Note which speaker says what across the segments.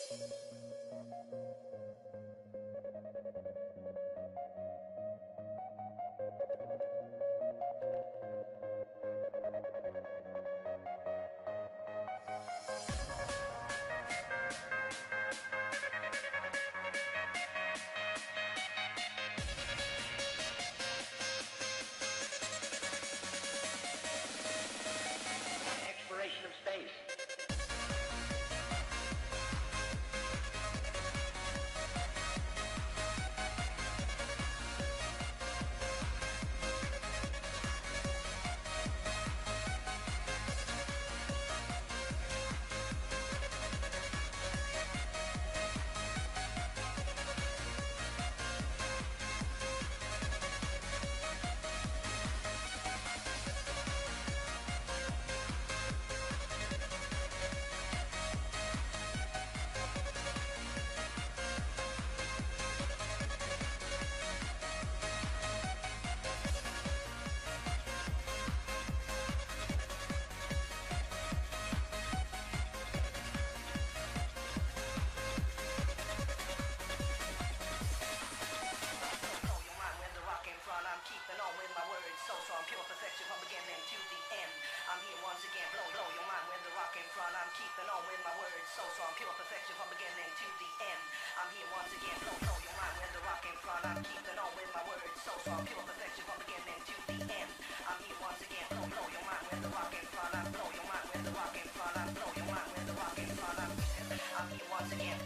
Speaker 1: Exploration of space. I'm keeping on with my words so strong, pure perfection from beginning to the end. I'm here once again, blow your mind with the rock in front. I'm keeping on with my words so strong, pure perfection from beginning to the end. I'm here once again, blow your mind with the rock in front. I'm keeping on with my words so strong, pure perfection from beginning to the end. I'm here once again, blow your mind with the rock in front. I'm blow your mind with the rock in front. I'm blow your mind with the rock in front. I'm here once again.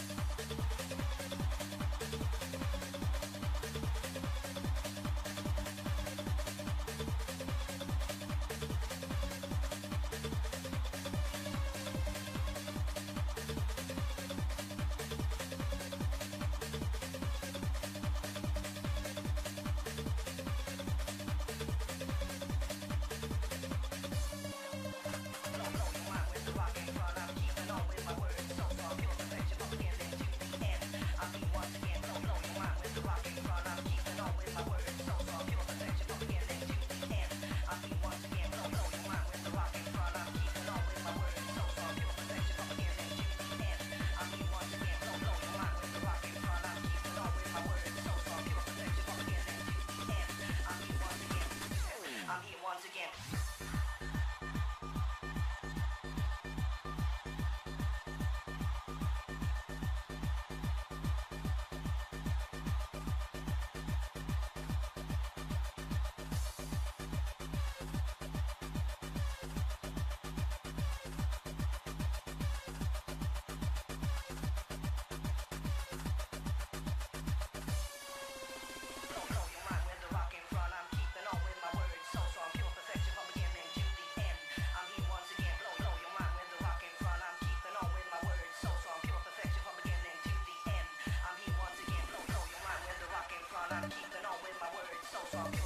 Speaker 1: I'm here once again. I'm keeping on with my words so strong.